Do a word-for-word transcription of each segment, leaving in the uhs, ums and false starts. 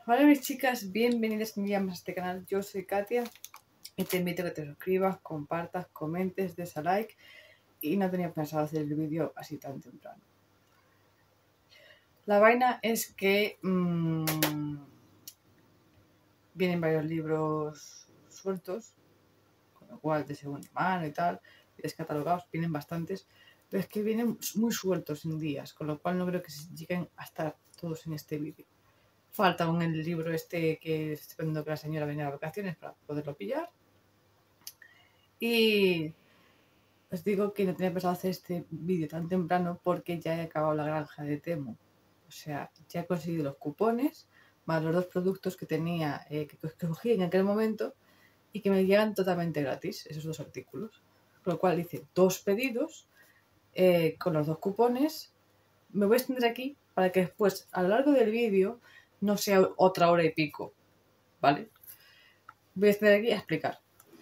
Hola mis chicas, bienvenidas un día más a este canal. Yo soy Katia y te invito a que te suscribas, compartas, comentes, des a like. Y no tenía pensado hacer el vídeo así tan temprano. La vaina es que mmm, vienen varios libros sueltos, con lo cual de segunda mano y tal, y descatalogados, vienen bastantes, pero es que vienen muy sueltos en días, con lo cual no creo que lleguen a estar todos en este vídeo. Falta aún el libro este que estoy esperando que la señora venga de vacaciones para poderlo pillar. Y os digo que no tenía pensado hacer este vídeo tan temprano porque ya he acabado la granja de Temu. O sea, ya he conseguido los cupones, más los dos productos que tenía, eh, que, que cogí en aquel momento y que me llegan totalmente gratis, esos dos artículos. Con lo cual hice dos pedidos eh, con los dos cupones. Me voy a extender aquí para que después, a lo largo del vídeo, no sea otra hora y pico, ¿vale? Voy a estar aquí a explicar.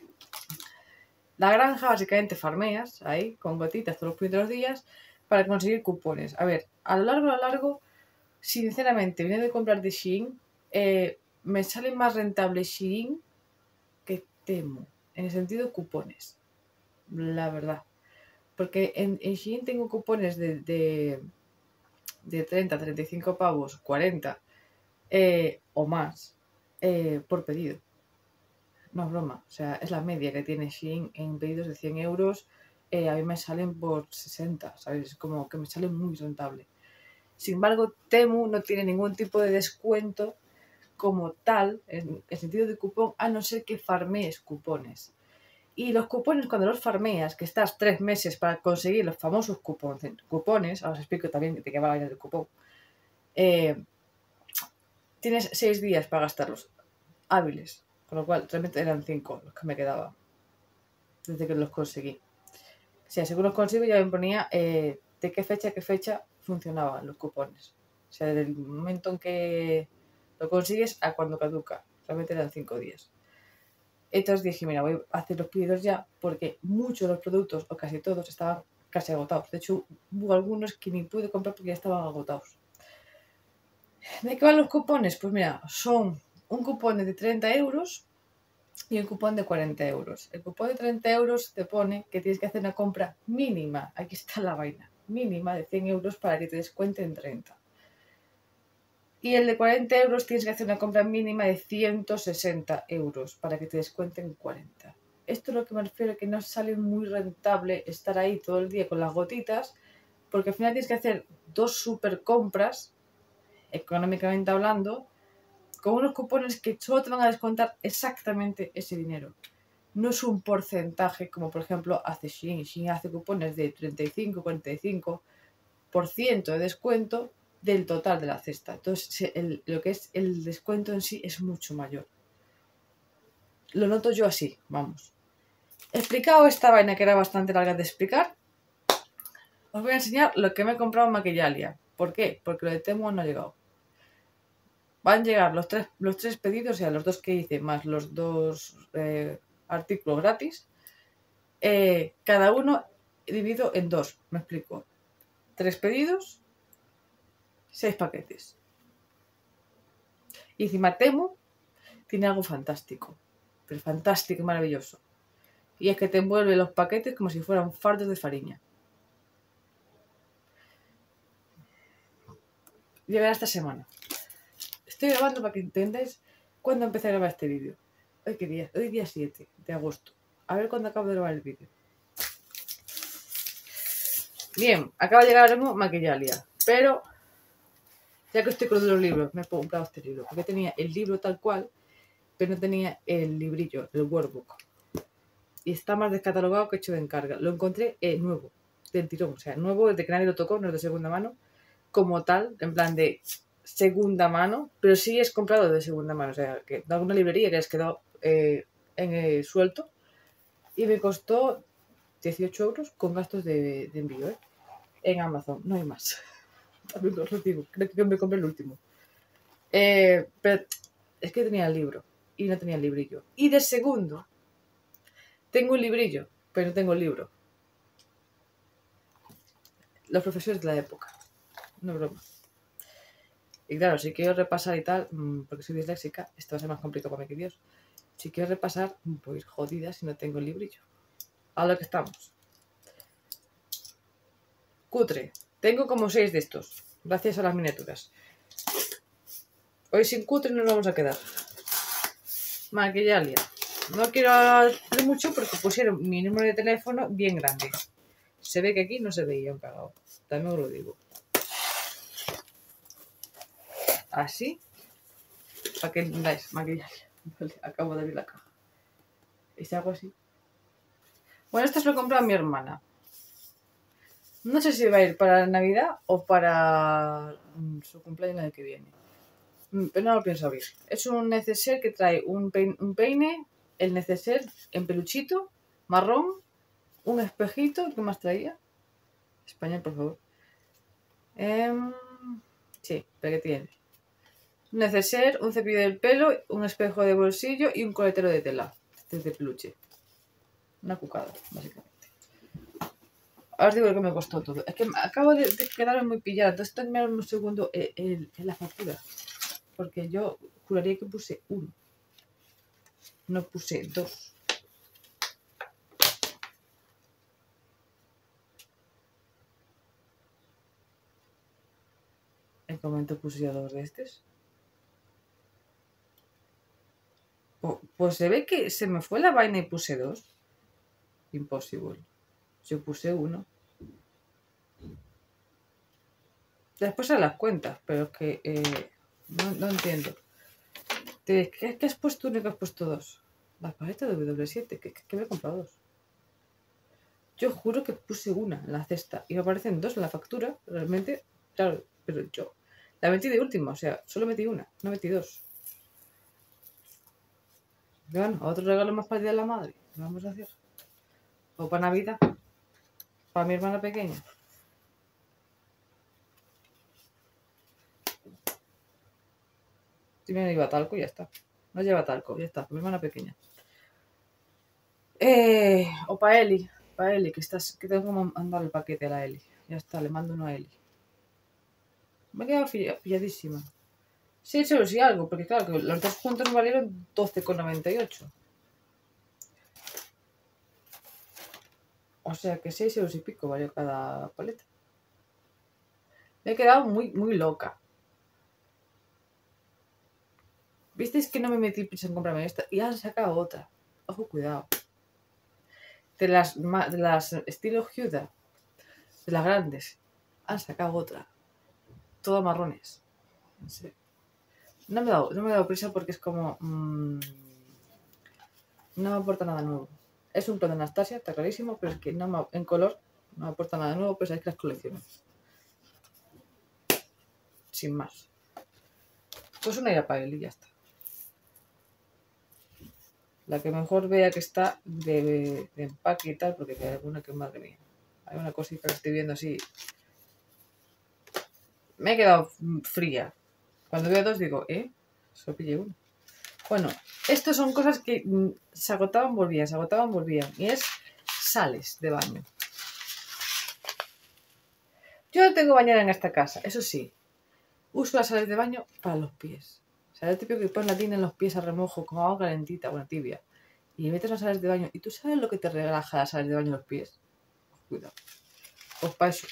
La granja básicamente farmeas ahí con gotitas todos los primeros días para conseguir cupones. A ver, a lo largo, a lo largo, sinceramente, viniendo de comprar de Shein, eh, me sale más rentable Shein que Temu, en el sentido cupones, la verdad. Porque en, en Shein tengo cupones de, de, de treinta, treinta y cinco pavos, cuarenta eh, o más eh, por pedido. No es broma, o sea, es la media que tiene Shein en pedidos de cien euros. Eh, a mí me salen por sesenta, ¿sabes? Es como que me sale muy rentable. Sin embargo, Temu no tiene ningún tipo de descuento como tal, en el sentido de cupón, a no ser que farmees cupones. Y los cupones, cuando los farmeas, que estás tres meses para conseguir los famosos cupones, cupones ahora os explico también de qué va la vaina del cupón, eh, tienes seis días para gastarlos hábiles. Con lo cual, realmente eran cinco los que me quedaban desde que los conseguí. O sea, según los consigo ya me ponía eh, de qué fecha a qué fecha funcionaban los cupones. O sea, desde el momento en que lo consigues a cuando caduca. Realmente eran cinco días. Entonces dije, mira, voy a hacer los pedidos ya porque muchos de los productos, o casi todos, estaban casi agotados. De hecho, hubo algunos que ni pude comprar porque ya estaban agotados. ¿De qué van los cupones? Pues mira, son un cupón de treinta euros y un cupón de cuarenta euros. El cupón de treinta euros te pone que tienes que hacer una compra mínima, aquí está la vaina, mínima de cien euros para que te descuenten treinta. Y el de cuarenta euros tienes que hacer una compra mínima de ciento sesenta euros para que te descuenten cuarenta. Esto es lo que me refiero a que no sale muy rentable estar ahí todo el día con las gotitas, porque al final tienes que hacer dos super compras, económicamente hablando, con unos cupones que solo te van a descontar exactamente ese dinero. No es un porcentaje como por ejemplo hace Shein. Shein hace cupones de treinta y cinco, cuarenta y cinco por ciento de descuento del total de la cesta. Entonces el, lo que es el descuento en sí es mucho mayor. Lo noto yo así, vamos. He explicado esta vaina que era bastante larga de explicar. Os voy a enseñar lo que me he comprado en Maquillalia. ¿Por qué? Porque lo de Temu no ha llegado. Van a llegar los tres, los tres pedidos, o sea, los dos que hice, más los dos eh, artículos gratis. Eh, cada uno dividido en dos, me explico. Tres pedidos, seis paquetes. Y encima Temu tiene algo fantástico, pero fantástico y maravilloso. Y es que te envuelve los paquetes como si fueran fardos de farina. Llegará esta semana. Estoy grabando para que entendáis cuándo empecé a grabar este vídeo. Hoy qué día, hoy día siete de agosto. A ver cuándo acabo de grabar el vídeo. Bien, acaba de llegar el Maquillalia, pero ya que estoy con los libros, me he comprado este libro, porque tenía el libro tal cual, pero no tenía el librillo, el workbook. Y está más descatalogado que hecho de encarga. Lo encontré eh, nuevo, del tirón, o sea, nuevo desde que nadie lo tocó, no es de segunda mano, como tal, en plan de segunda mano, pero sí es comprado de segunda mano, o sea, que de alguna librería que les quedó eh, en eh, suelto, y me costó dieciocho euros con gastos de, de envío, ¿eh? En Amazon, no hay más. También lo recibo, creo que me compré el último. Eh, pero es que tenía el libro y no tenía el librillo. Y de segundo, tengo un librillo, pero no tengo el libro. Los profesores de la época, no broma. Y claro, si quiero repasar y tal, porque soy disléxica, esto va a ser más complicado para mí que Dios. Si quiero repasar, voy jodida si no tengo el librillo. A lo que estamos. Cutre. Tengo como seis de estos, gracias a las miniaturas. Hoy sin cutre nos vamos a quedar. Maquillalia. No quiero hacer mucho porque pusieron mi número de teléfono bien grande. Se ve que aquí no se veía un cagado. También os lo digo. Así. Para que entendáis, maquillaje. Vale, acabo de abrir la caja. ¿Es algo así? Bueno, esto se lo compró a mi hermana. No sé si va a ir para Navidad o para su cumpleaños el año que viene. Pero no lo pienso abrir. Es un neceser que trae un peine, un peine, el neceser en peluchito, marrón, un espejito. ¿Qué más traía? Español, por favor. Eh, sí, pero ¿qué tiene? Un neceser, un cepillo del pelo, un espejo de bolsillo y un coletero de tela. Este es de peluche. Una cucada, básicamente. Ahora os digo lo que me costó todo. Es que acabo de, de quedarme muy pillada. Entonces tengo que mirar un segundo en, en, en la factura. Porque yo juraría que puse uno. No puse dos. ¿En qué momento puse yo dos de estos? Pues se ve que se me fue la vaina y puse dos. Imposible. Yo puse uno. Después a las cuentas, pero es que eh, no, no entiendo. ¿Qué, ¿Qué has puesto uno y qué has puesto dos? La paleta de W W siete, que, que me he comprado dos. Yo juro que puse una en la cesta y me aparecen dos en la factura. Realmente, claro, pero yo la metí de última, o sea, solo metí una, no metí dos. Bueno, otro regalo más para el Día de la Madre. ¿Qué vamos a hacer? O para Navidad. Para mi hermana pequeña. Si me lleva talco, ya está. No lleva talco, ya está. Para mi hermana pequeña. Eh, o para Eli. Para Eli, que, estás, que tengo que mandar el paquete a la Eli. Ya está, le mando uno a Eli. Me he quedado pilladísima. seis euros y algo, porque claro, que los dos juntos me valieron doce con noventa y ocho. O sea que seis euros y pico valió cada paleta. Me he quedado muy, muy loca. ¿Visteis que no me metí prisa en comprarme esta? Y han sacado otra. Ojo, cuidado. De las, de las estilo Huda. De las grandes. Han sacado otra. Todas marrones. No sé. No me he dado, no me he dado prisa porque es como... Mmm, no me aporta nada nuevo. Es un plan de Anastasia, está clarísimo, pero es que no me, en color no me aporta nada nuevo, pues hay que las colecciones. Sin más. Pues una irá para él y ya está. La que mejor vea que está de, de empaque y tal, porque hay alguna que, madre mía, hay una cosita que estoy viendo así. Me he quedado fría. Cuando veo dos digo, ¿eh? Solo pillé uno. Bueno, estas son cosas que mm, se agotaban, volvían, se agotaban, volvían. Y es sales de baño. Yo no tengo bañera en esta casa, eso sí. Uso las sales de baño para los pies. O sea, el típico que pones la tina en los pies a remojo con agua calentita, bueno, tibia. Y metes las sales de baño. ¿Y tú sabes lo que te relaja las sales de baño en los pies? Cuidado. Pues para eso.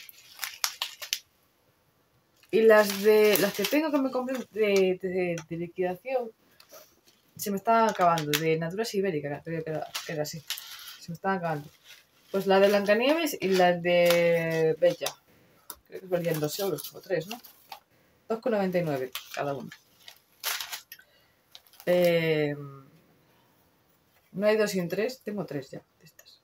Y las de las que tengo que me compré de, de, de liquidación se me estaban acabando. De Natura Ibérica, creo que era, que era así. Se me estaban acabando. Pues la de Blancanieves y la de Bella. Creo que valían dos euros o tres, ¿no? dos con noventa y nueve cada uno. Eh, no hay dos sin tres, tengo tres ya de estas.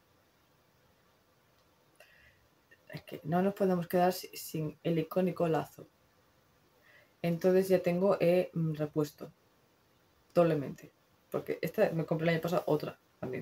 Es que no nos podemos quedar sin el icónico lazo. Entonces ya tengo eh, repuesto doblemente. Porque esta me compré el año pasado otra también.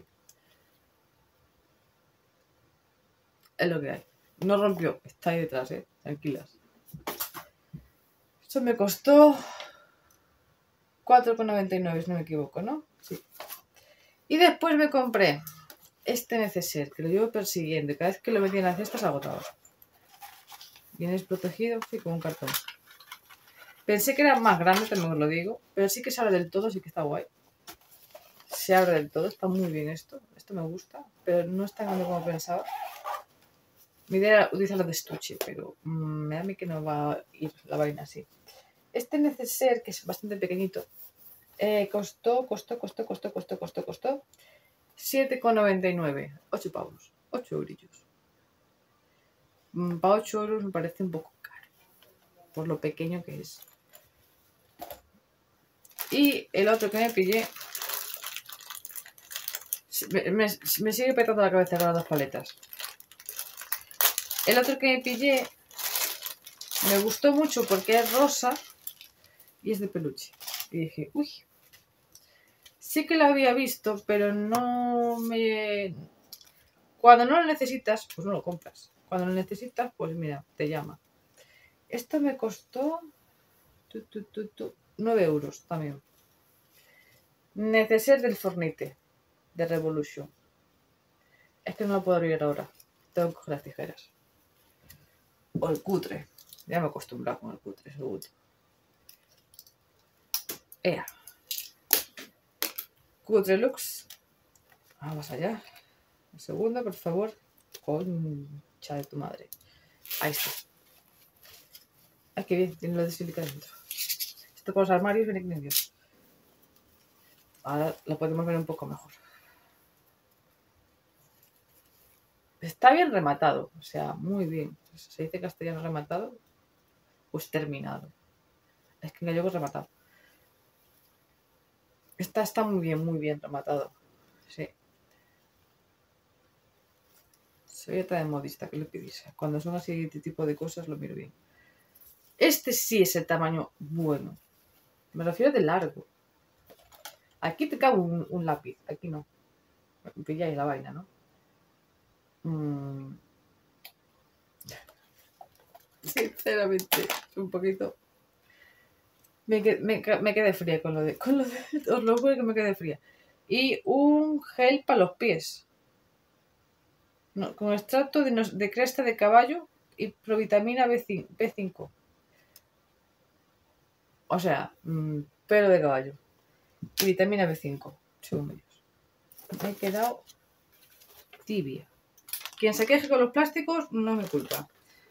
Es lo que hay. No rompió, está ahí detrás, eh. Tranquilas. Esto me costó cuatro con noventa y nueve, si no me equivoco, ¿no? Sí. Y después me compré este neceser, que lo llevo persiguiendo. Y cada vez que lo metí en la cesta se agotaba. Vienes protegido, sí, como un cartón. Pensé que era más grande, también os lo digo, pero sí que se abre del todo, sí que está guay. Se abre del todo, está muy bien esto. Esto me gusta, pero no es tan grande como pensaba. Mi idea era utilizarlo de estuche, pero mmm, me da a mí que no va a ir la vaina así. Este neceser, que es bastante pequeñito, eh, costó, costó, costó, costó, costó, costó, costó siete con noventa y nueve. ocho pavos, ocho eurillos. Mm, para ocho euros me parece un poco caro, por lo pequeño que es. Y el otro que me pillé, me, me, me sigue petando la cabeza con las dos paletas. El otro que me pillé me gustó mucho porque es rosa y es de peluche. Y dije, uy, sí que lo había visto, pero no me... Cuando no lo necesitas, pues no lo compras. Cuando lo necesitas, pues mira, te llama. Esto me costó tu, tu, tu, tu, nueve euros también. Neceser del Fornite, de Revolution. Es que no lo puedo abrir ahora. Tengo que coger las tijeras. O el cutre. Ya me he acostumbrado con el cutre, seguro. Ea. Cutre Lux. Vamos allá. Un segundo, por favor. Concha de tu madre. Ahí está. Ay, qué bien. Tiene lo de sílica dentro. Esto con los armarios viene que Dios. Ahora lo podemos ver un poco mejor. Está bien rematado. O sea, muy bien. Se dice castellano rematado. Pues terminado. Es que en gallego es rematado. Esta está muy bien, muy bien rematado. Sí. Soy otra de modista, que lo pedís. Cuando son así este tipo de cosas lo miro bien. Este sí es el tamaño bueno. Me refiero de largo. Aquí te cabe un, un lápiz, aquí no. Me pilláis la vaina, ¿no? Mm. Sinceramente, un poquito. Me, qued, me, me quedé fría con lo de. Con lo de os lo juro que me quedé fría. Y un gel para los pies. No, con extracto de, de cresta de caballo y provitamina B cinco. O sea, mmm, pelo de caballo. Y vitamina B cinco. Según ellos. Me he quedado tibia. Quien se queje con los plásticos no me culpa.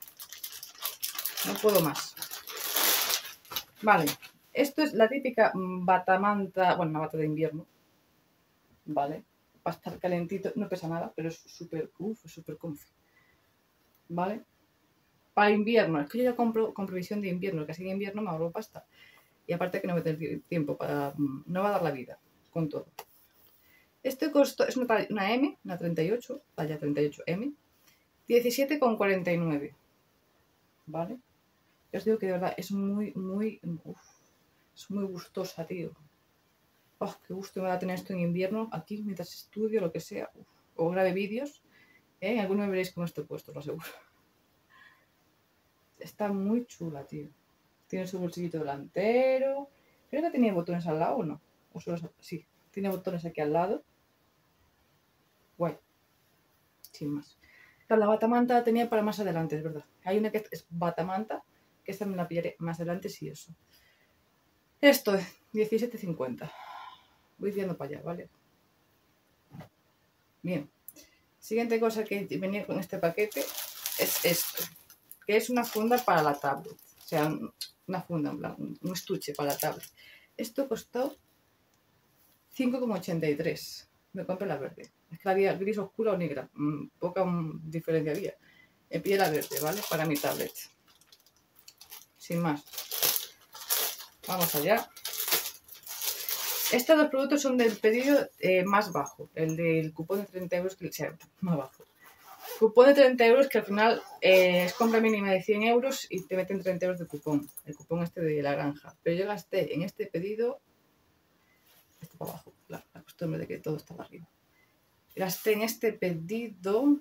No puedo más. Vale. Esto es la típica batamanta. Bueno, una bata de invierno. Vale. Para estar calentito. No pesa nada, pero es súper. Uff, es súper comfy. Vale. Para invierno. Es que yo ya compro con previsión de invierno. Casi de invierno me ahorro pasta. Y aparte que no me tengo tiempo para... No va a dar la vida con todo. Esto costó... Es una, una M, una treinta y ocho, talla treinta y ocho M. diecisiete con cuarenta y nueve. ¿Vale? Yo os digo que de verdad es muy, muy... Uf, es muy gustosa, tío. Oh, qué gusto me va a tener esto en invierno, aquí, mientras estudio, lo que sea. Uf, o grabe vídeos. ¿Eh? Alguno me veréis con esto puesto, lo aseguro. Está muy chula, tío. Tiene su bolsillito delantero. Creo que tenía botones al lado, ¿o no? O solo... Sí, tiene botones aquí al lado. Guay. Sin más. Claro, la batamanta la tenía para más adelante, es verdad. Hay una que es batamanta, que esta me la pillaré más adelante, sí, eso. Esto es diecisiete cincuenta. Voy viendo para allá, ¿vale? Bien. Siguiente cosa que venía con este paquete es esto, que es una funda para la tablet. O sea, una funda, en plan, un estuche para la tablet. Esto costó cinco con ochenta y tres. Me compré la verde. Es que la había gris oscura o negra. Mm, poca mm, diferencia había. Me pillé la verde, ¿vale? Para mi tablet. Sin más. Vamos allá. Estos dos productos son del pedido eh, más bajo. El del cupón de treinta euros, que sea más bajo. Cupón de treinta euros que al final eh, es compra mínima de cien euros y te meten treinta euros de cupón. El cupón este de la granja. Pero yo gasté en este pedido... Esto para abajo, claro, la costumbre de que todo está para arriba. Gasté en este pedido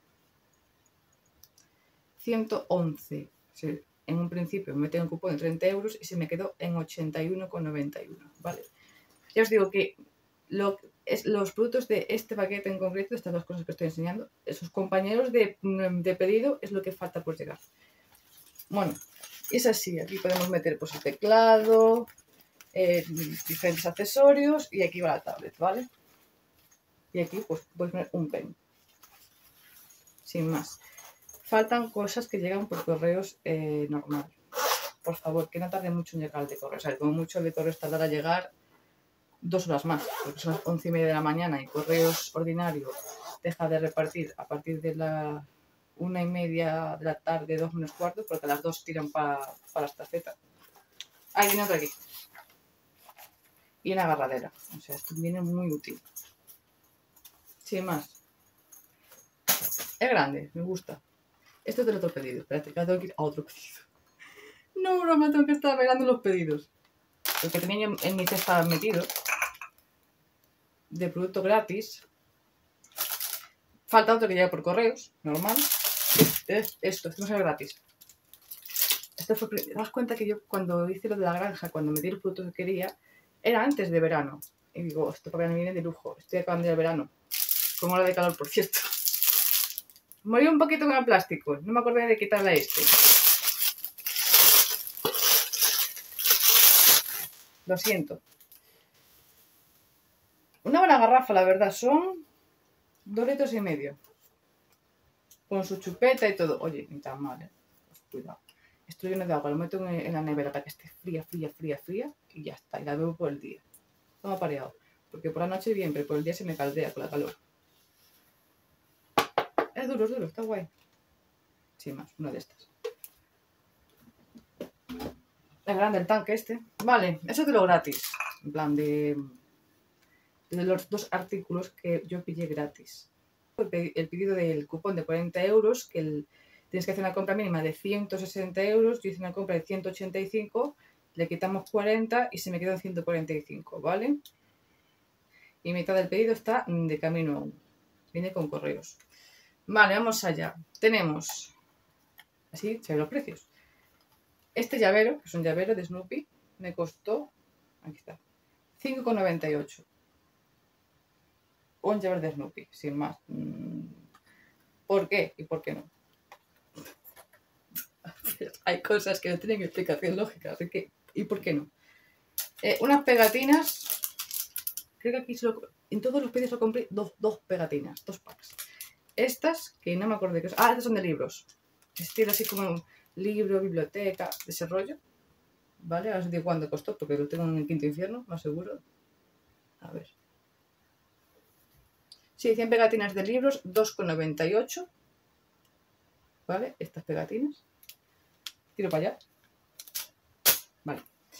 ciento once. Sí, en un principio me metí un cupón de treinta euros y se me quedó en ochenta y uno con noventa y uno. Vale. Ya os digo que lo, es, los productos de este paquete en concreto, estas dos cosas que estoy enseñando, esos compañeros de, de pedido es lo que falta por llegar. Bueno, Es así, aquí podemos meter pues el teclado, eh, diferentes accesorios y aquí va la tablet, ¿vale? Y aquí pues puedes poner un pen. Sin más. Faltan cosas que llegan por correos eh, normal. Por favor, que no tarde mucho en llegar el de correos. O sea, como mucho el de correos tardará a llegar dos horas más, porque son las once y media de la mañana y correos ordinario deja de repartir a partir de la una y media de la tarde, dos menos cuarto, porque a las dos tiran para pa las tarjetas. Ahí viene otra aquí. Y una agarradera. O sea, esto viene muy útil. Sin más. Es grande, me gusta. Esto es del otro pedido. Espérate, que ahora tengo que ir a otro pedido. No, broma, tengo que estar mirando los pedidos. Lo que tenía yo en mi cesta metido de producto gratis. Falta otro que llega por correos, normal. Es esto, esto no es gratis. Esto fue, ¿te das cuenta que yo cuando hice lo de la granja, cuando metí el producto que quería, era antes de verano? Y digo, esto para mí viene de lujo, estoy acabando el verano. Con hora de calor, por cierto. Morí un poquito con el plástico, no me acordé de quitarle este. Lo siento. Una buena garrafa, la verdad, son dos litros y medio. Con su chupeta y todo. Oye, ni tan mal, ¿eh? Pues cuidado. Esto lleno de agua, lo meto en la nevera para que esté fría, fría, fría, fría. Y ya está, y la bebo por el día. Todo pareado. Porque por la noche bien, pero por el día se me caldea con la calor. Es duro, es duro, está guay. Sin más, una de estas. Es grande el tanque este. Vale, eso es de lo gratis. En plan de... de los dos artículos que yo pillé gratis. El pedido del cupón de cuarenta euros, que el, tienes que hacer una compra mínima de ciento sesenta euros, yo hice una compra de ciento ochenta y cinco, le quitamos cuarenta y se me quedó en ciento cuarenta y cinco, ¿vale? Y mitad del pedido está de camino aún. Viene con correos. Vale, vamos allá. Tenemos, así se ven los precios. Este llavero, que es un llavero de Snoopy, me costó, aquí está, cinco con noventa y ocho. Un llavero de Snoopy, sin más. ¿Por qué y por qué no? Hay cosas que no tienen explicación lógica, así que ¿y por qué no? Eh, unas pegatinas, creo que aquí solo, en todos los pedidos lo compré dos, dos pegatinas, dos packs. Estas, que no me acuerdo de qué son, ah, estas son de libros, estilo así como un libro, biblioteca, de ese rollo, ¿vale? Ahora os digo cuánto costó, porque lo tengo en el quinto infierno, más seguro. A ver. Sí, cien pegatinas de libros, dos con noventa y ocho, ¿vale? Estas pegatinas. Tiro para allá. Vale.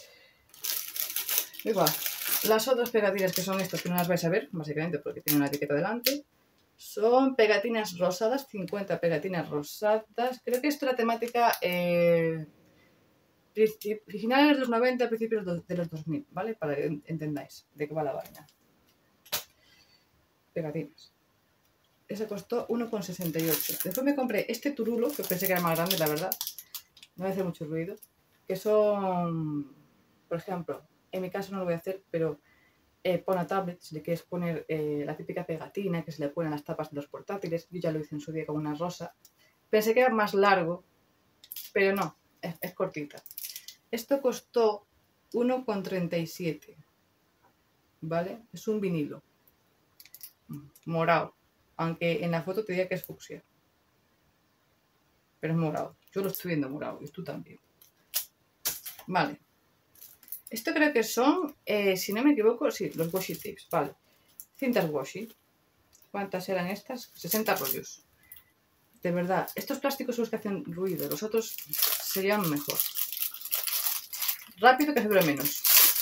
Igual. Las otras pegatinas, que son estas, que no las vais a ver, básicamente porque tienen una etiqueta delante, son pegatinas rosadas, cincuenta pegatinas rosadas. Creo que esto es la temática eh, originales de los noventa, principios de los dos mil, ¿vale? Para que entendáis de qué va la vaina. Pegatinas. Ese costó uno con sesenta y ocho. Después me compré este turulo, que pensé que era más grande, la verdad. No me hace mucho ruido. Que son, por ejemplo, en mi caso no lo voy a hacer, pero eh, pon a tablet, si le quieres poner eh, la típica pegatina que se le ponen las tapas de los portátiles. Yo ya lo hice en su día con una rosa. Pensé que era más largo, pero no, es, es cortita. Esto costó uno con treinta y siete, ¿vale? Es un vinilo morado, aunque en la foto te diga que es fucsia, pero es morado. Yo lo estoy viendo morado y tú también. Vale. Esto creo que son, eh, si no me equivoco, sí, los washi tapes, vale. Cintas washi. ¿Cuántas eran estas? sesenta rollos. De verdad, estos plásticos son los que hacen ruido, los otros serían mejor. Rápido, que se dure menos.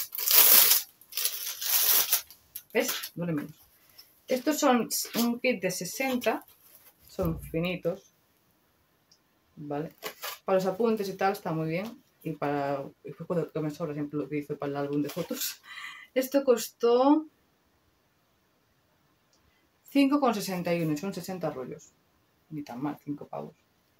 ¿Ves? Dure menos. Estos son un kit de sesenta, son finitos, ¿vale? Para los apuntes y tal está muy bien. Y para, después cuando me sobra siempre lo utilizo para el álbum de fotos. Esto costó cinco con sesenta y uno, son sesenta rollos. Ni tan mal, cinco pavos.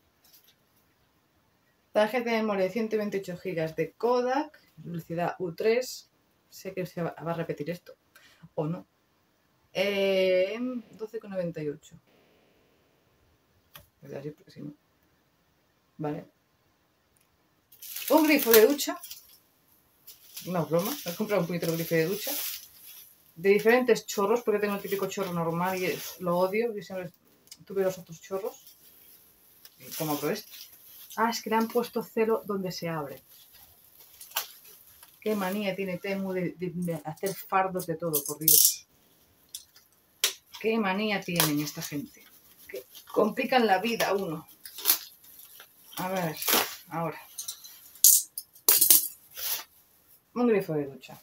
Tarjeta de memoria de ciento veintiocho gigas de Kodak, velocidad U tres. Sé que se va a repetir esto, o no. Eh, doce con noventa y ocho. Es así porque si no. Vale. Un grifo de ducha. No broma, me he comprado un puñetero grifo de ducha. De diferentes chorros, porque tengo el típico chorro normal y lo odio. Yo siempre tuve los otros chorros. ¿Cómo abro esto? Ah, es que le han puesto celo donde se abre. Qué manía tiene Temu de, de, de hacer fardos de todo, por Dios. Qué manía tienen esta gente. Que complican la vida a uno. A ver, ahora. Un grifo de ducha.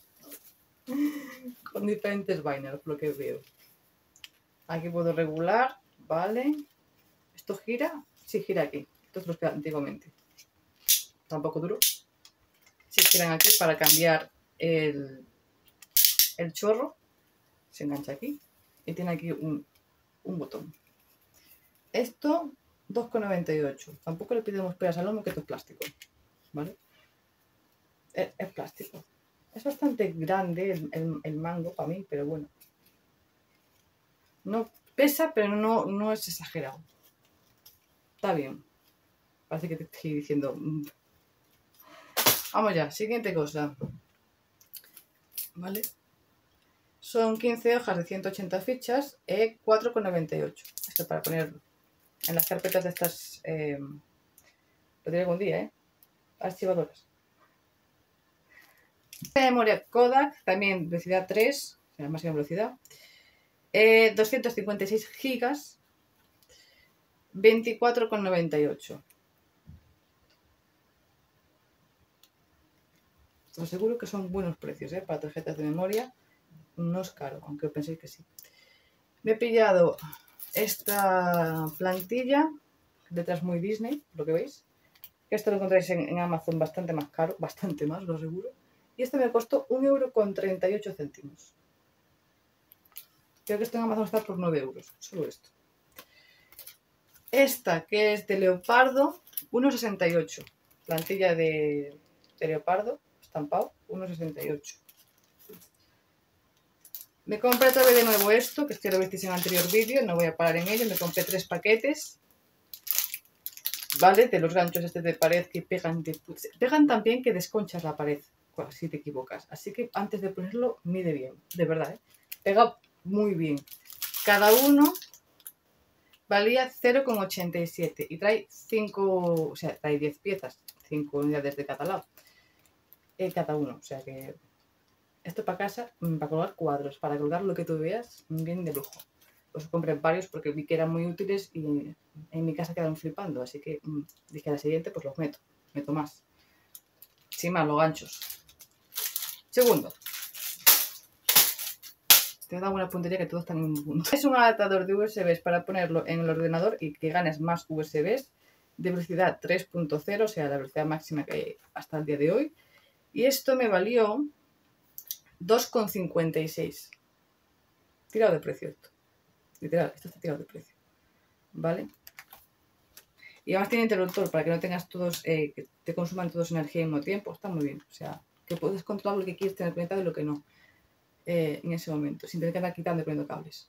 Con diferentes vainas, lo que veo. Aquí puedo regular, ¿vale? ¿Esto gira? Sí, gira aquí. Esto es lo que antiguamente. Tampoco duro. Sí, giran aquí para cambiar el, el chorro. Se engancha aquí. Y tiene aquí un, un botón. Esto, dos con noventa y ocho. Tampoco le pidemos peras al lomo, que esto es plástico. ¿Vale? Es, es plástico. Es bastante grande el, el, el mango para mí, pero bueno. No pesa, pero no, no es exagerado. Está bien. Parece que te estoy diciendo. Vamos ya, siguiente cosa. ¿Vale? Son quince hojas de ciento ochenta fichas, e cuatro con noventa y ocho. Esto para poner en las carpetas de estas. Eh, lo diré algún día, ¿eh? Archivadoras. Memoria Kodak, también velocidad tres, o sea, máxima velocidad. Eh, doscientos cincuenta y seis gigas, veinticuatro con noventa y ocho. Os aseguro que son buenos precios, ¿eh? Para tarjetas de memoria. No es caro, aunque penséis que sí. Me he pillado esta plantilla, letras muy Disney, lo que veis. Esto lo encontráis en, en Amazon bastante más caro, bastante más, lo aseguro. Y este me costó un euro con treinta y ocho céntimos. Creo que esto en Amazon está por nueve euros, solo esto. Esta, que es de leopardo, uno sesenta y ocho. Plantilla de, de leopardo, estampado, uno sesenta y ocho. Me compré otra vez de nuevo esto, que es que lo visteis en el anterior vídeo, no voy a parar en ello. Me compré tres paquetes, ¿vale? De los ganchos este de pared que pegan, de, pegan tan bien que desconchas la pared si te equivocas. Así que antes de ponerlo, mide bien, de verdad, ¿eh? Pega muy bien. Cada uno valía cero coma ochenta y siete y trae cinco, o sea, trae diez piezas, cinco unidades de cada lado. Eh, cada uno, o sea que esto para casa, para colgar cuadros, para colgar lo que tú veas, bien de lujo. Os compré varios porque vi que eran muy útiles y en mi casa quedaron flipando, así que mmm, dije a la siguiente pues los meto, meto más. Sin más, los ganchos. Segundo. Te da buena puntería que todos están en un punto. Es un adaptador de U S Bs para ponerlo en el ordenador y que ganes más U S Bs de velocidad tres punto cero, o sea, la velocidad máxima que hay hasta el día de hoy. Y esto me valió dos con cincuenta y seis. Tirado de precio esto. Literal, esto está tirado de precio. ¿Vale? Y además tiene interruptor para que no tengas todos, eh, que te consuman todos energía al mismo tiempo. Está muy bien. O sea, que puedes controlar lo que quieres tener conectado y lo que no. Eh, en ese momento, sin tener que andar quitando y poniendo cables.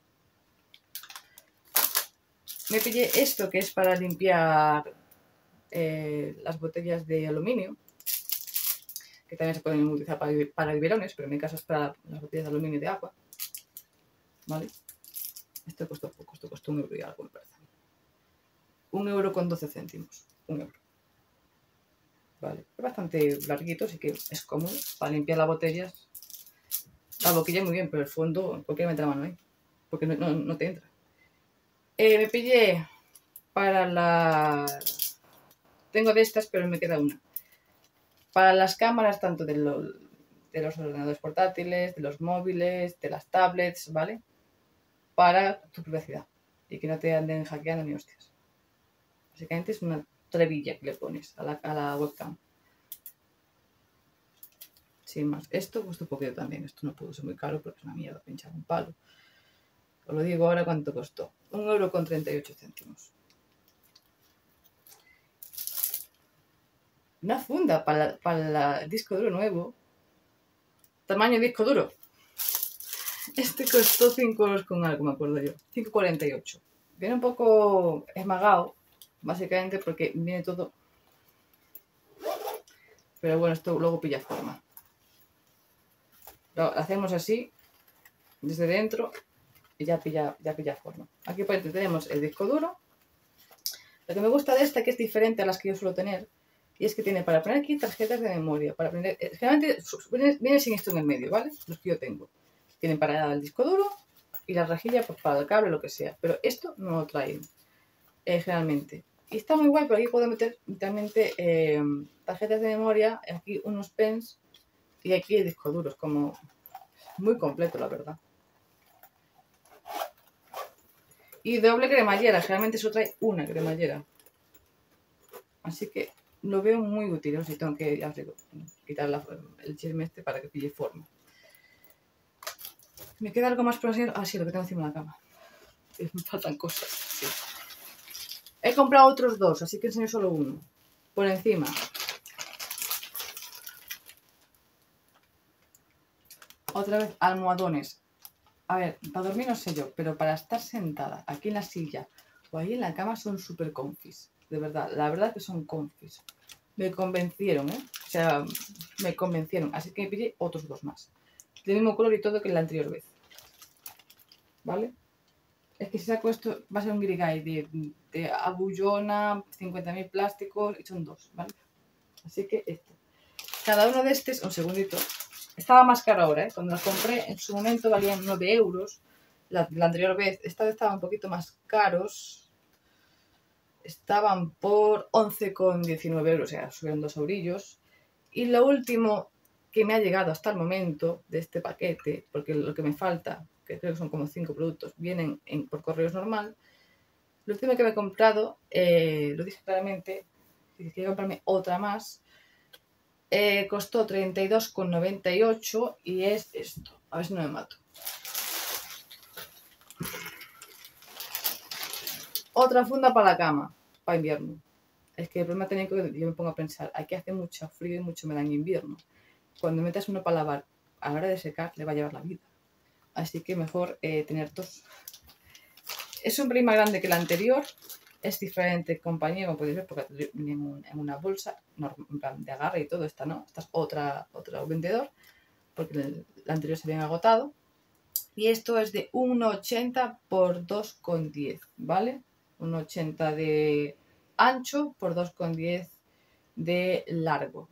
Me pillé esto que es para limpiar eh, las botellas de aluminio, que también se pueden utilizar para, para biberones, pero en mi caso es para las botellas de aluminio de agua. ¿Vale? Esto costó poco, esto costó un euro y algo, me parece. Un euro con doce céntimos. Un euro. Vale. Es bastante larguito, así que es cómodo para limpiar las botellas. La boquilla muy bien, pero el fondo, ¿por qué meter la mano ahí? Porque no, no, no te entra. Eh, me pillé para las... Tengo de estas, pero me queda una. Para las cámaras, tanto de, lo, de los ordenadores portátiles, de los móviles, de las tablets, ¿vale? Para tu privacidad. Y que no te anden hackeando ni hostias. Básicamente es una trevilla que le pones a la, a la webcam. Sin más. Esto cuesta un poquito también. Esto no pudo ser muy caro porque es una mierda pinchar un palo. Os lo digo ahora cuánto costó. Un euro con treinta y ocho céntimos. Una funda para, para el disco duro nuevo. Tamaño disco duro. Este costó cinco euros con algo, me acuerdo yo. cinco cuarenta y ocho. Viene un poco esmagado, básicamente porque viene todo... Pero bueno, esto luego pilla forma. Lo hacemos así, desde dentro, y ya pilla, ya pilla forma. Aquí por dentro tenemos el disco duro. Lo que me gusta de esta, que es diferente a las que yo suelo tener, y es que tiene para poner aquí tarjetas de memoria. Para poner, generalmente viene, viene sin esto en el medio, ¿vale? Los que yo tengo. Tienen para el disco duro y la rejilla pues, para el cable, lo que sea. Pero esto no lo traen, eh, generalmente. Y está muy guay, pero aquí puedo meter literalmente eh, tarjetas de memoria, aquí unos pens y aquí el disco duro. Es como muy completo, la verdad. Y doble cremallera, generalmente eso trae una cremallera. Así que lo veo muy útil. No sé si tengo que, ya os digo, quitar la, el chisme este para que pille forma. ¿Me queda algo más por enseñar? Ah, sí, lo que tengo encima de la cama. Me faltan cosas. Sí. He comprado otros dos, así que enseño solo uno. Por encima. Otra vez almohadones. A ver, para dormir no sé yo, pero para estar sentada aquí en la silla o ahí en la cama son súper confis. De verdad, la verdad que son confis. Me convencieron, ¿eh? O sea, me convencieron. Así que me pillé otros dos más. Del mismo color y todo que la anterior vez. ¿Vale? Es que si saco esto va a ser un grigay de, de abullona, cincuenta mil plásticos y son dos, ¿vale? Así que esto. Cada uno de estos, un segundito. Estaba más caro ahora, ¿eh? Cuando los compré en su momento valían nueve euros. La, la anterior vez, esta vez estaban un poquito más caros. Estaban por once con diecinueve euros, o sea, subieron dos eurillos. Y lo último que me ha llegado hasta el momento de este paquete, porque lo que me falta, que creo que son como cinco productos, vienen en, por correos normal. Lo último que me he comprado, eh, lo dije claramente, si quería comprarme otra más, eh, costó treinta y dos con noventa y ocho y es esto. A ver si no me mato. Otra funda para la cama, para invierno. Es que el problema técnico que yo me pongo a pensar, aquí hace mucho frío y mucho humedad en invierno. Cuando metas uno para lavar, a la hora de secar, le va a llevar la vida. Así que mejor eh, tener dos. Es un pelín más grande que la anterior. Es diferente compañía, como podéis ver, porque viene en, en una bolsa de agarre y todo. Esta no, esta es otra, otro vendedor, porque el, la anterior se habían agotado. Y esto es de uno ochenta por dos con diez, ¿vale? uno ochenta de ancho por dos con diez de largo.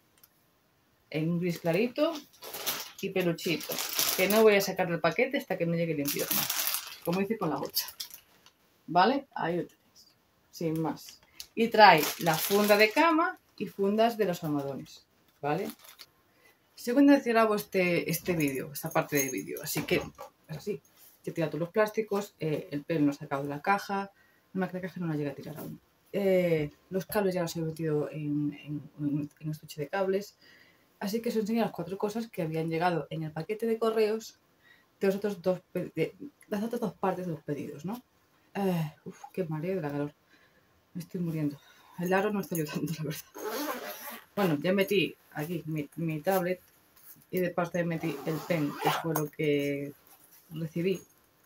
En un gris clarito y peluchito. Que no voy a sacar del paquete hasta que no llegue el invierno. Como hice con la bocha. ¿Vale? Ahí lo tenéis. Sin más. Y trae la funda de cama y fundas de los almohadones. ¿Vale? Segunda vez que grabo este, este vídeo, esta parte del vídeo. Así que es así. He tirado todos los plásticos, eh, el pelo lo he sacado de la caja. No me creo que la caja no la llega a tirar aún. Eh, los cables ya los he metido en, en, en, en un estuche de cables. Así que os enseño las cuatro cosas que habían llegado en el paquete de correos de, los otros dos, de las otras dos partes de los pedidos, ¿no? Eh, uf, qué mareo de la calor. Me estoy muriendo. El aro no está ayudando, la verdad. Bueno, ya metí aquí mi, mi tablet y de parte metí el pen, que fue lo que recibí.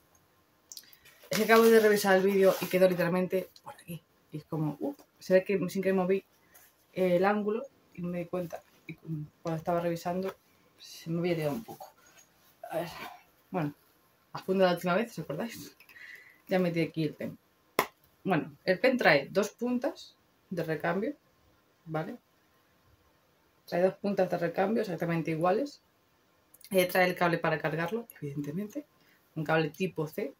Es que acabo de revisar el vídeo y quedó literalmente por aquí. Y es como, uh, se ve que sin que moví el ángulo y me di cuenta. Y cuando estaba revisando se me había tirado un poco. A ver, bueno, a fondo la última vez, ¿os acordáis? Ya metí aquí el pen. Bueno, el pen trae dos puntas de recambio, ¿vale? Trae dos puntas de recambio exactamente iguales. Eh, trae el cable para cargarlo, evidentemente. Un cable tipo C.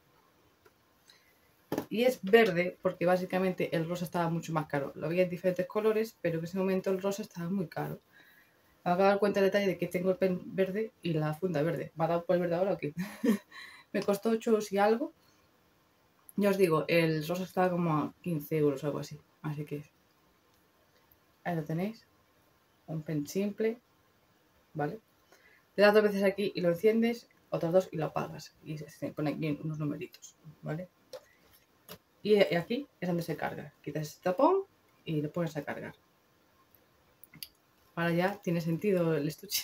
Y es verde porque básicamente el rosa estaba mucho más caro. Lo había en diferentes colores, pero en ese momento el rosa estaba muy caro. Me acabo de dar cuenta del detalle de que tengo el pen verde y la funda verde. ¿Me ha dado por el verde ahora o qué? Me costó ocho euros y algo. Ya os digo, el rosa estaba como a quince euros o algo así. Así que ahí lo tenéis. Un pen simple. ¿Vale? Le das dos veces aquí y lo enciendes, otras dos y lo apagas. Y se pone aquí unos numeritos. ¿Vale? Y aquí es donde se carga. Quitas este tapón y lo pones a cargar. Ahora ya tiene sentido el estuche.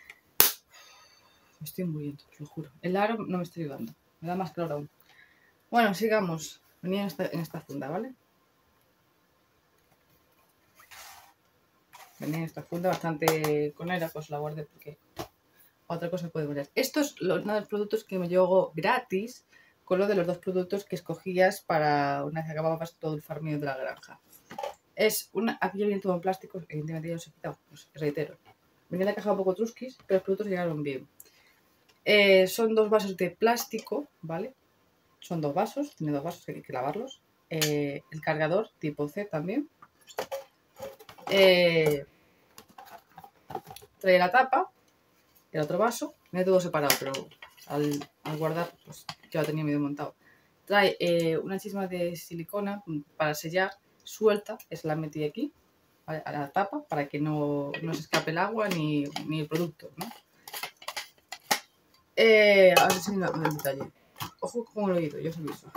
Me estoy muriendo, os lo juro. El aro no me está ayudando. Me da más calor aún. Bueno, sigamos. Venía en esta, en esta funda, ¿vale? venía en esta funda bastante conera, pues la guardé porque otra cosa puede poner. Estos es uno de los productos que me llegó gratis con lo de los dos productos que escogías para una vez que acababas todo el farmeo de la granja. Es una, aquí ya viene todo en plástico, evidentemente ya los he quitado, pues reitero. Venía la caja un poco trusquis, pero los productos llegaron bien. Eh, son dos vasos de plástico, ¿vale? Son dos vasos, tiene dos vasos que hay que lavarlos. Eh, el cargador tipo C también. Eh, trae la tapa, el otro vaso, me he todo separado, pero al, al guardar pues ya lo tenía medio montado. Trae eh, una chisma de silicona para sellar, suelta, esa la metí aquí, ¿vale? A la tapa, para que no, no se escape el agua ni, ni el producto, ¿no? Eh, a ver si me el detalle. Ojo con el oído, yo os aviso.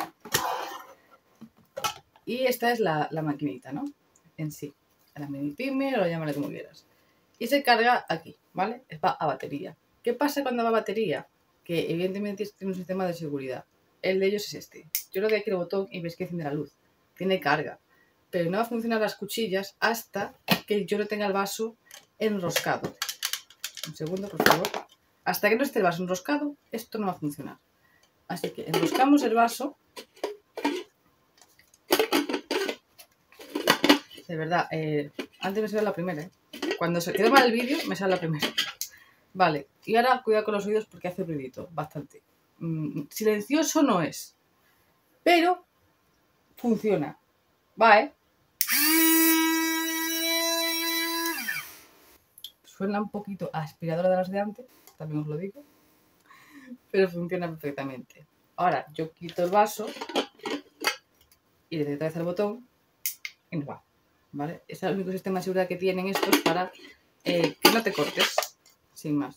Y esta es la, la maquinita, ¿no? En sí. La mini pyme, o llámale como quieras. Y se carga aquí, ¿vale? Va a batería. ¿Qué pasa cuando va a batería? Que evidentemente tiene un sistema de seguridad. El de ellos es este. Yo le doy aquí el botón y ves que enciende la luz. Tiene carga. Pero no va a funcionar las cuchillas hasta que yo no tenga el vaso enroscado. Un segundo, por favor. Hasta que no esté el vaso enroscado, esto no va a funcionar. Así que enroscamos el vaso. De verdad, eh, antes me sale la primera, ¿eh? Cuando se quedó mal el vídeo, me sale la primera. Vale, y ahora cuidado con los oídos porque hace ruidito, bastante. Mm, silencioso no es, pero funciona. Va, ¿eh? Suena un poquito a aspiradora de las de antes, también os lo digo, pero funciona perfectamente. Ahora, yo quito el vaso y le doy otra vez al botón y no va, ¿vale? Ese es el único sistema de seguridad que tienen estos para eh, que no te cortes, sin más.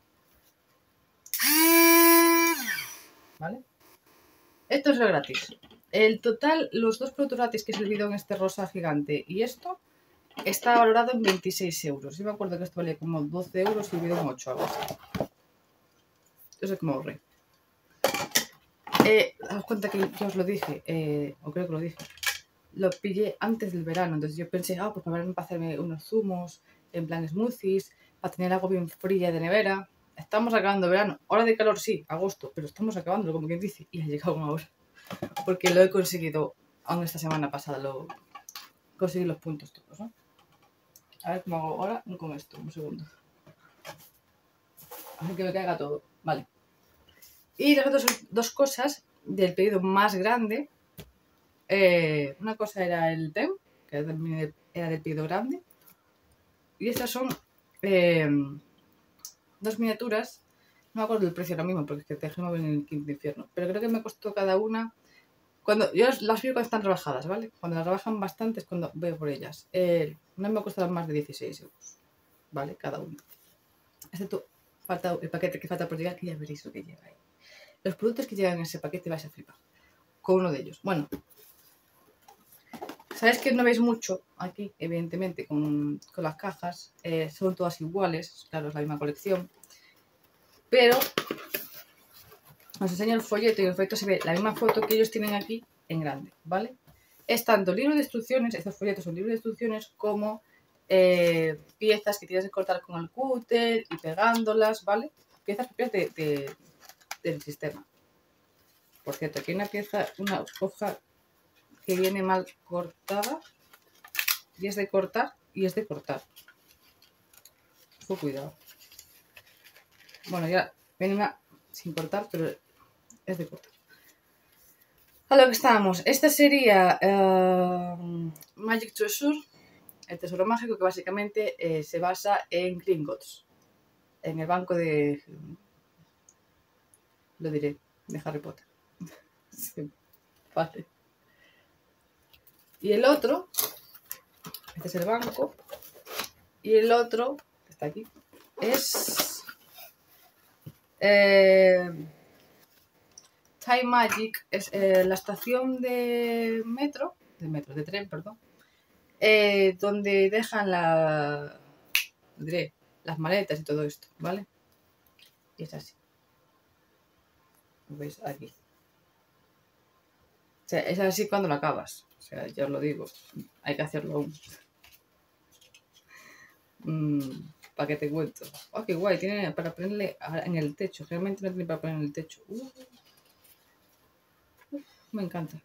¿Vale? Esto es gratis. El total, los dos productos gratis, que es el bidón este rosa gigante y esto, está valorado en veintiséis euros. Yo me acuerdo que esto valía como doce euros y el bidón ocho, algo así. Yo sé cómo ahorré. Eh, daos cuenta que yo os lo dije, eh, o creo que lo dije, lo pillé antes del verano. Entonces yo pensé, ah, pues para hacerme unos zumos, en plan smoothies, para tener algo bien fría de nevera. Estamos acabando verano. Hora de calor sí, agosto, pero estamos acabándolo, como quien dice, y ha llegado una hora. Porque lo he conseguido, aún esta semana pasada lo conseguí los puntos todos, ¿no? A ver cómo hago ahora con esto, un segundo. Así que me caiga todo, vale. Y las otras dos cosas del pedido más grande, eh, una cosa era el T E M, que era del pedido grande, y estas son eh, dos miniaturas. No me acuerdo del precio ahora mismo porque es que te dejé en el quinto infierno, pero creo que me costó cada una. Cuando yo las veo cuando están rebajadas, ¿vale? Cuando las rebajan bastante es cuando veo por ellas. Eh, no me costaron más de dieciséis euros, ¿vale? Cada una. Excepto falta, el paquete que falta por llegar, que ya veréis lo que llega ahí. Los productos que llegan en ese paquete vais a flipar. Con uno de ellos. Bueno, sabéis que no veis mucho aquí, evidentemente, con, con las cajas. Eh, son todas iguales, claro, es la misma colección. Pero os enseño el folleto y el folleto se ve la misma foto que ellos tienen aquí en grande, ¿vale? Es tanto libro de instrucciones, estos folletos son libros de instrucciones, como eh, piezas que tienes que cortar con el cúter y pegándolas, ¿vale? Piezas propias de, de, del sistema. Por cierto, aquí hay una pieza, una hoja que viene mal cortada y es de cortar y es de cortar. Ojo, cuidado. Bueno, ya viene una sin cortar, pero es de cortar. A lo que estábamos. Esta sería uh, Magic Treasure, el tesoro mágico, que básicamente eh, se basa en Gringotts, en el banco de... Lo diré, de Harry Potter. Sí, vale. Y el otro, este es el banco, y el otro, que está aquí, es... Eh, Time Magic, es eh, la estación de metro, de metro, de tren, perdón, eh, donde dejan la, diré, las maletas y todo esto, ¿vale? Y es así. ¿Lo veis? Aquí. O sea, es así cuando lo acabas. O sea, ya os lo digo. Hay que hacerlo aún. Mmm, para que te cuento. Oh, qué guay, tiene para ponerle en el techo. Realmente no tiene para poner en el techo. Uh, uh, me encanta.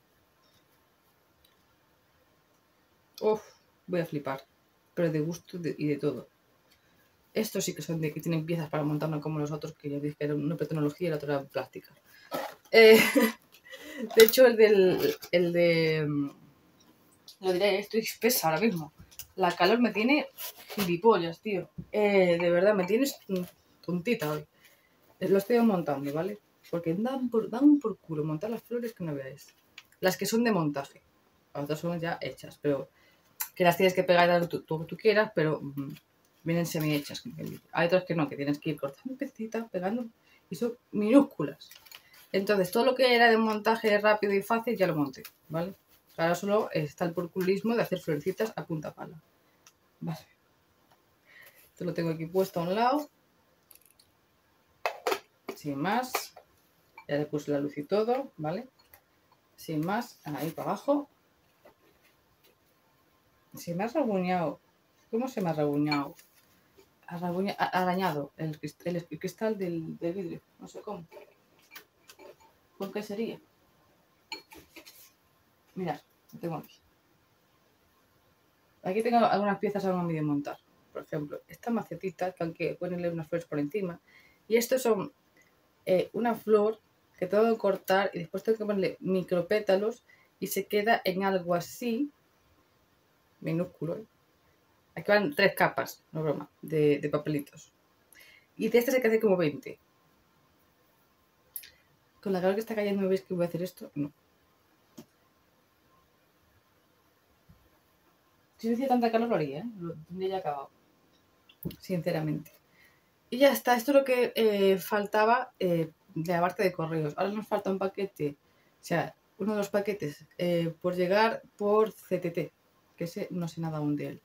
Uf, voy a flipar. Pero de gusto de, y de todo. Estos sí que son de que tienen piezas para montar, no como los otros, que yo dije que era una tecnología y la otra era plástica. Eh, de hecho, el del. El de. Lo diré, estoy espesa ahora mismo. La calor me tiene gilipollas, tío. Eh, de verdad, me tienes tontita hoy. Lo estoy montando, ¿vale? Porque dan por, dan por culo montar las flores que no veáis. Las que son de montaje. Las otras son ya hechas, pero que las tienes que pegar a lo que tú, tú quieras, pero mmm, vienen semi hechas. Hay otras que no, que tienes que ir cortando piecitas, pegando, y son minúsculas. Entonces, todo lo que era de montaje rápido y fácil ya lo monté, ¿vale? Ahora solo está el porculismo de hacer florecitas a punta pala. Vale. Esto lo tengo aquí puesto a un lado. Sin más. Ya le puse la luz y todo, ¿vale? Sin más, ahí para abajo. Se me ha raguñado. ¿Cómo se me ha raguñado? Arraguña, arañado el, el, el cristal del, del vidrio. No sé cómo. ¿Por qué sería? Mirad, lo tengo aquí. Aquí tengo algunas piezas aún a medio montar. Por ejemplo, esta macetita, que aunque ponerle unas flores por encima. Y estos son eh, una flor que tengo que cortar y después tengo que ponerle micropétalos y se queda en algo así, minúsculo. ¿eh? Aquí van tres capas, no broma, de, de papelitos. Y de estas hay que hacer como veinte. Con la calor que está cayendo, ¿me veis que voy a hacer esto? No. Si no hacía tanta calor lo haría, ¿eh? Lo tendría ya acabado. Sinceramente. Y ya está, esto es lo que eh, faltaba eh, de la parte de correos. Ahora nos falta un paquete, o sea, uno de los paquetes eh, por llegar por C T T, que ese no sé nada aún de él.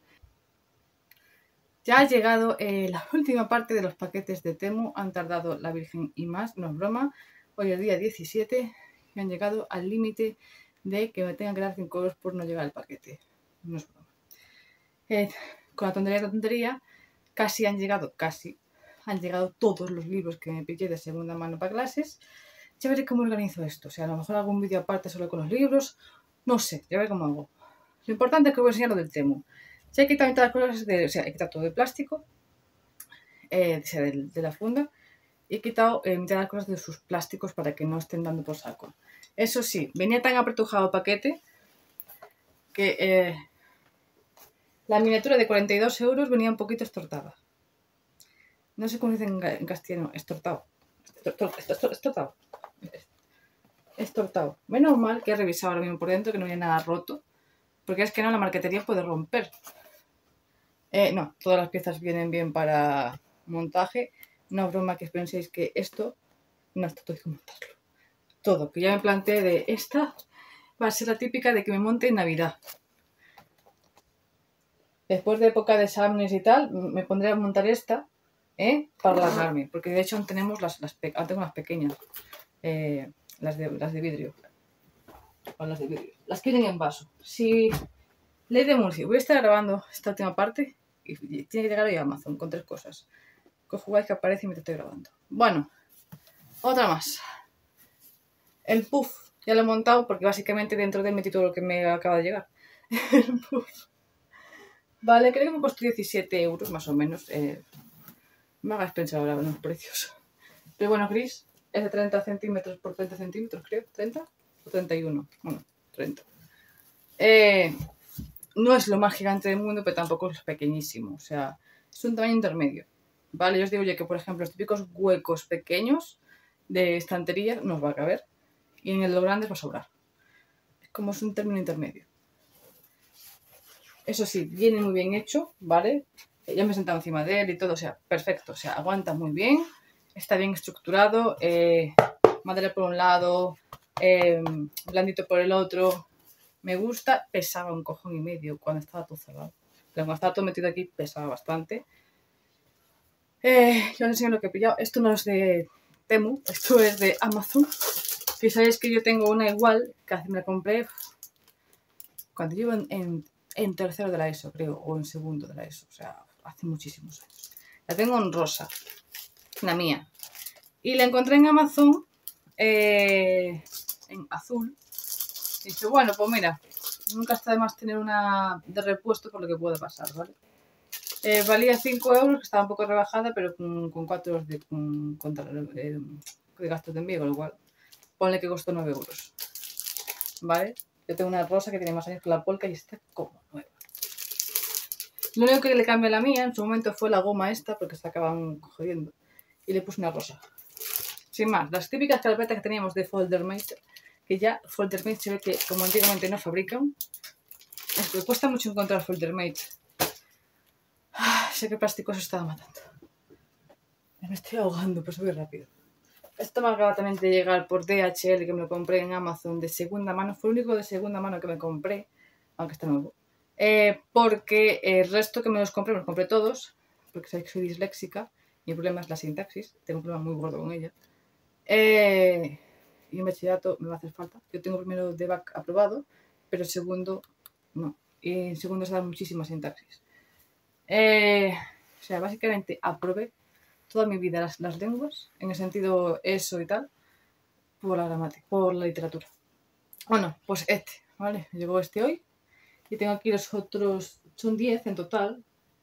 Ya ha llegado eh, la última parte de los paquetes de Temu, han tardado la Virgen y más, no es broma. Hoy es día diecisiete y han llegado al límite de que me tengan que dar cinco euros por no llegar al paquete. No es broma. Eh, con la tontería de la tontería, casi han llegado, casi, han llegado todos los libros que me pillé de segunda mano para clases. Ya veré cómo organizo esto. O sea, a lo mejor hago un vídeo aparte solo con los libros. No sé, ya veré cómo hago. Lo importante es que voy a enseñar lo del Temu. Ya he quitado todas las cosas, de, o sea, he quitado todo de plástico, eh, o sea, de, de la funda. Y he quitado eh, mitad de las cosas de sus plásticos para que no estén dando por saco. Eso sí, venía tan apretujado el paquete que eh, la miniatura de cuarenta y dos euros venía un poquito estortada. No sé cómo se dice en, en castellano, estortado. Estortado. Estortado. Menos mal que he revisado ahora mismo por dentro que no había nada roto. Porque es que no, la marquetería puede romper. Eh, no, todas las piezas vienen bien para montaje. No broma que penséis que esto no está todo hay que montarlo. Todo, que ya me planteé de esta va a ser la típica de que me monte en Navidad. Después de época de exámenes y tal, me pondré a montar esta, ¿eh? Para alargarme. Porque de hecho tenemos las, las, ah, tengo las pequeñas, eh, las, de, las de vidrio. O las de vidrio. Las que vienen en vaso. Si Ley de Murcia, voy a estar grabando esta última parte y tiene que llegar hoy a Amazon con tres cosas. Cojo guay que aparece y me estoy grabando. Bueno, otra más. El puff, ya lo he montado porque básicamente dentro de él metí todo lo que me acaba de llegar. El puff. Vale, creo que me costó diecisiete euros más o menos. Eh, me hagas pensar ahora en los precios. Pero bueno, gris, es de treinta centímetros por treinta centímetros, creo. ¿treinta? O treinta y uno. Bueno, treinta. Eh, no es lo más gigante del mundo, pero tampoco es pequeñísimo. O sea, es un tamaño intermedio. Vale, yo os digo ya que, por ejemplo, los típicos huecos pequeños de estantería nos va a caber. Y en el de los grandes va a sobrar. Es como es un término intermedio. Eso sí, viene muy bien hecho, ¿vale? Ya me he sentado encima de él y todo, o sea, perfecto. O sea, aguanta muy bien, está bien estructurado, eh, madera por un lado, eh, blandito por el otro. Me gusta, pesaba un cojón y medio cuando estaba todo cerrado. Pero cuando estaba todo metido aquí pesaba bastante. Eh, yo os enseño lo que he pillado. Esto no es de Temu, esto es de Amazon. Que sabéis que yo tengo una igual, que me la compré cuando llevo en, en, en tercero de la ESO, creo, o en segundo de la ESO. O sea, hace muchísimos años. La tengo en rosa, la mía. Y la encontré en Amazon eh, en azul. Y dije, bueno, pues mira, nunca está de más tener una de repuesto por lo que puede pasar, ¿vale? Eh, valía cinco euros, que estaba un poco rebajada, pero con, con cuatro euros de, con, contra, eh, de gastos de envío, con lo cual ponle que costó nueve euros. ¿Vale? Yo tengo una rosa que tiene más años que la polka y está como nueva. Lo único que le cambié a la mía en su momento fue la goma esta, porque se acaban jodiendo. Y le puse una rosa. Sin más, las típicas carpetas que teníamos de Foldermate, que ya Foldermate se ve que como antiguamente no fabrican. Es que cuesta mucho encontrar Foldermate. Ah, sé que plástico se estaba matando. Me estoy ahogando, pues voy rápido. Esto me acaba también de llegar por D H L, que me lo compré en Amazon de segunda mano. Fue el único de segunda mano que me compré, aunque está nuevo. Eh, porque el resto que me los compré, me los compré todos, porque sabéis que soy disléxica. Mi problema es la sintaxis, tengo un problema muy gordo con ella. Eh, y en bachillerato me va a hacer falta. Yo tengo primero D B A C aprobado, pero el segundo no. Y en segundo se da muchísima sintaxis. Eh, o sea, básicamente aprobé toda mi vida las, las lenguas, en el sentido eso y tal, por la gramática, por la literatura. Bueno, pues este, ¿vale? Llegó este hoy y tengo aquí los otros, son diez en total.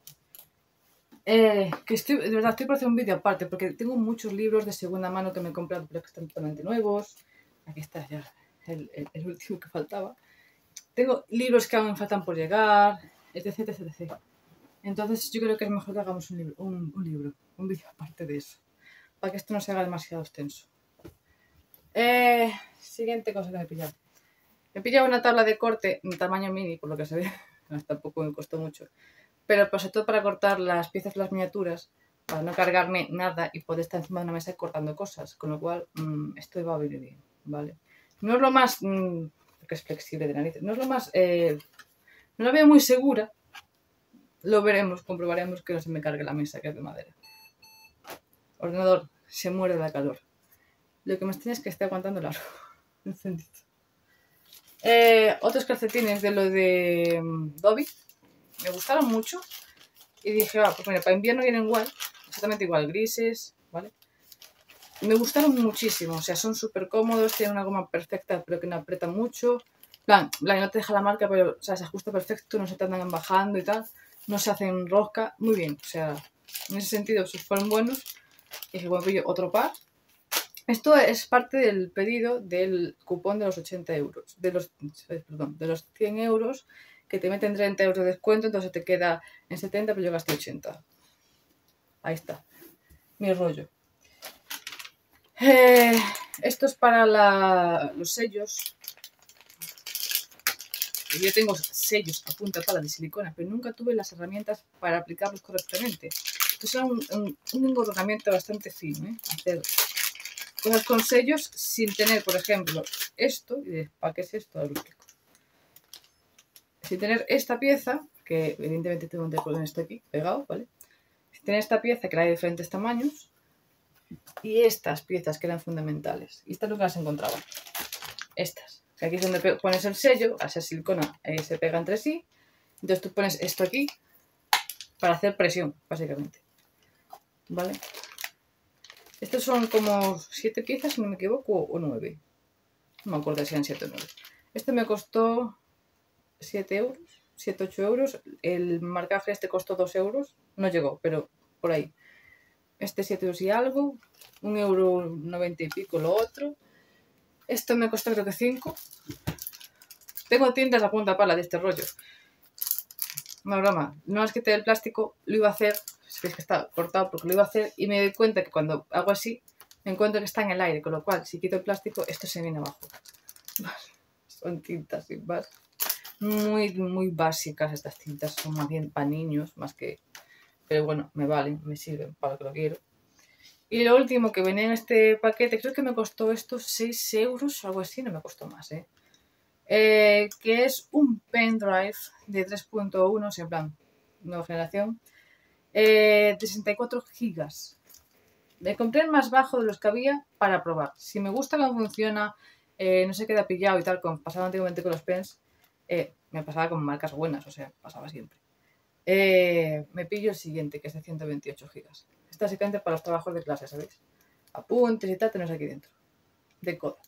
Eh, que estoy, de verdad, estoy por hacer un vídeo aparte, porque tengo muchos libros de segunda mano que me he comprado, pero que están totalmente nuevos. Aquí está ya el, el, el último que faltaba. Tengo libros que aún me faltan por llegar, etc, etc, etcétera. Entonces yo creo que es mejor que hagamos un libro, un, un, libro, un vídeo aparte de eso, para que esto no se haga demasiado extenso. Eh, siguiente cosa que me he pillado. Me he pillado una tabla de corte en tamaño mini, por lo que se ve, tampoco me costó mucho. Pero pues, sobre todo para cortar las piezas, las miniaturas, para no cargarme nada y poder estar encima de una mesa cortando cosas. Con lo cual, mmm, esto va a venir bien, ¿vale? No es lo más, mmm, porque es flexible de narices, no es lo más, eh, no la veo muy segura. Lo veremos, comprobaremos que no se me cargue la mesa, que es de madera. Ordenador, se muere de calor. Lo que me extraña es que esté aguantando el aro encendido. Eh, otros calcetines de lo de um, Dobby. Me gustaron mucho. Y dije, ah, pues mira, para invierno vienen igual. Exactamente igual, grises, ¿vale? Me gustaron muchísimo. O sea, son súper cómodos. Tienen una goma perfecta, pero que no aprieta mucho. Plan, plan, no te deja la marca, pero o sea, se ajusta perfecto. No se te andan bajando y tal. No se hacen rosca, muy bien, o sea, en ese sentido sus fueron buenos. Y dije, bueno, pillo otro par. Esto es parte del pedido del cupón de los ochenta euros, de los, perdón, de los cien euros, que te meten treinta euros de descuento, entonces te queda en setenta, pero yo gasté ochenta. Ahí está, mi rollo. Eh, esto es para la, los sellos. Yo tengo sellos a punta pala de silicona, pero nunca tuve las herramientas para aplicarlos correctamente. Entonces era un, un, un engorronamiento bastante fino, ¿eh? Hacer cosas con sellos sin tener, por ejemplo, esto, y ¿para qué es esto? Ahora lo explico. Sin tener esta pieza, que evidentemente tengo que poner esto aquí pegado, ¿vale? Sin tener esta pieza, que la hay de diferentes tamaños, y estas piezas que eran fundamentales. Y estas nunca las encontraba. Estas. Aquí es donde pones el sello, al ser silicona eh, se pega entre sí. Entonces tú pones esto aquí para hacer presión, básicamente. ¿Vale? Estos son como siete piezas, si no me equivoco, o nueve. No me acuerdo si eran siete o nueve. Este me costó siete euros, siete, ocho euros. El marcaje este costó dos euros. No llegó, pero por ahí. Este siete euros y algo. un euro noventa y pico lo otro. Esto me costó creo que cinco. Tengo tintas a punta pala de este rollo. No, broma. No es que te dé el plástico, lo iba a hacer. Es que está cortado porque lo iba a hacer y me doy cuenta que cuando hago así me encuentro que está en el aire, con lo cual si quito el plástico esto se viene abajo. Son tintas sin más. Muy, muy básicas estas tintas, son más bien para niños, más que... Pero bueno, me valen, me sirven para lo que lo quiero. Y lo último que venía en este paquete, creo que me costó estos seis euros o algo así, no me costó más, ¿eh? Eh, que es un pendrive de tres punto uno, en plan, nueva generación, eh, de sesenta y cuatro gigas. Me compré el más bajo de los que había para probar. Si me gusta cómo funciona, eh, no se queda pillado y tal, como pasaba antiguamente con los pens, eh, me pasaba con marcas buenas, o sea, pasaba siempre. Eh, me pillo el siguiente, que es de ciento veintiocho gigas. Está básicamente para los trabajos de clase, ¿sabéis? Apuntes y tal, tenés aquí dentro. De Kodak.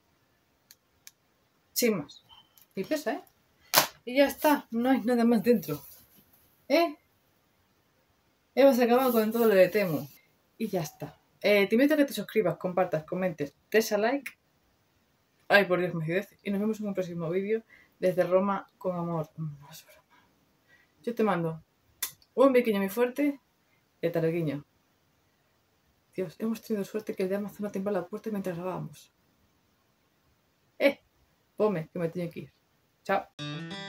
Sin más. Y pesa, ¿eh? Y ya está, no hay nada más dentro. ¿Eh? Hemos acabado con todo lo de Temu. Y ya está. Eh, te invito a que te suscribas, compartas, comentes, des a like. Ay, por Dios, me acidez. Y nos vemos en un próximo vídeo desde Roma con amor. No es broma. Yo te mando un biquiño muy fuerte y hasta luego. Dios, hemos tenido suerte que el de Amazon no timbró la puerta mientras grabábamos. Eh, ponme, que me tengo que ir. Chao.